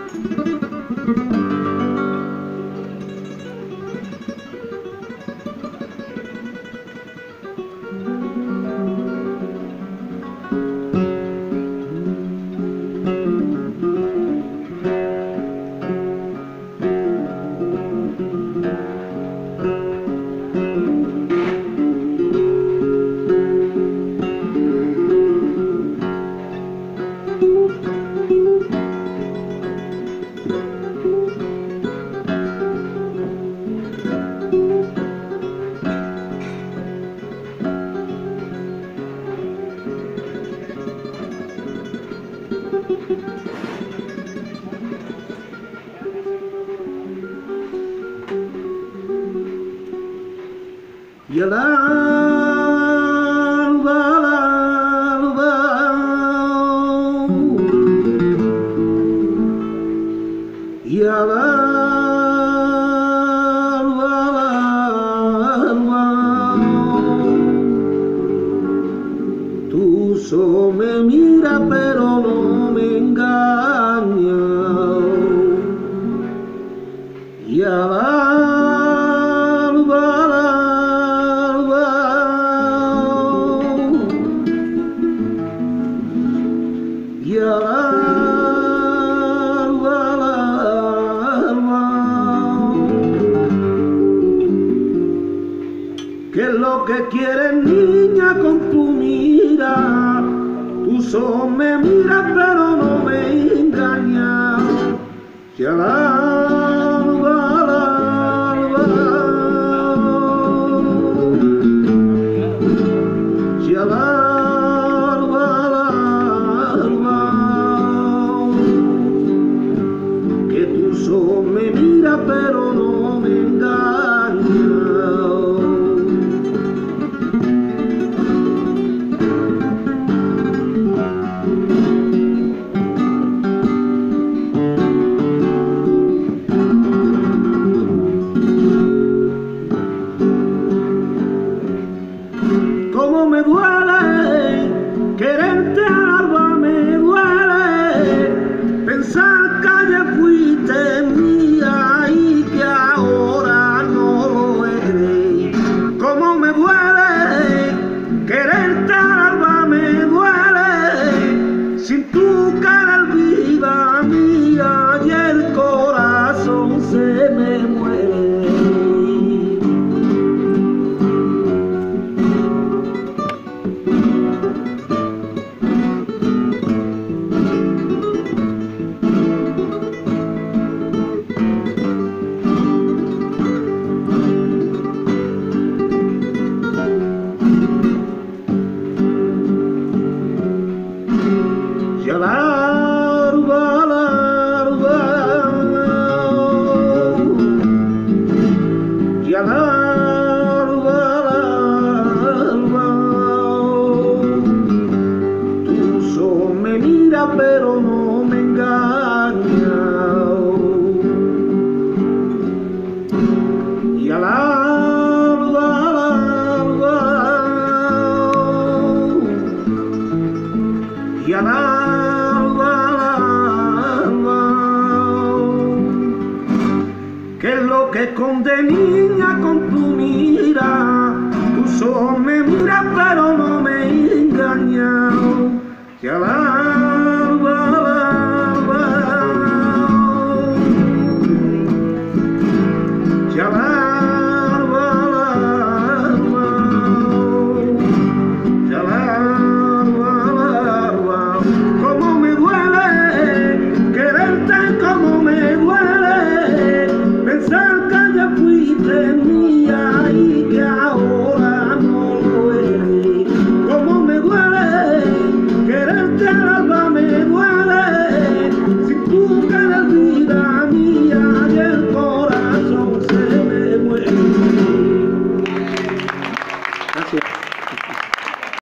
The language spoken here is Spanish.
Y al alba, y al alba, tú solo me miras pero no me engañas. Y al y al alba, ¿qué es lo que quieres, niña, con tu mira? Tú solo me miras pero no me engañas. Si al alba, si al alba, me mira pero no me engaña. Cómo me duele quererte, alba, me duele pensar que ayer fuiste mía y que ahora no lo eres. Cómo me duele quererte, alba, me duele sin tu cara viva mía y el corazón se me muere. Y al alba, y al alba, tú solo me miras pero no me engañas. Y al alba, y al alba, ¿qué es lo que esconde, niña, con tu mira? Tú solo me miras pero no me engañas. Y al alba, y al alba, y al alba, cómo me duele quererte, cómo me duele pensar que ya fuiste mía y que ahora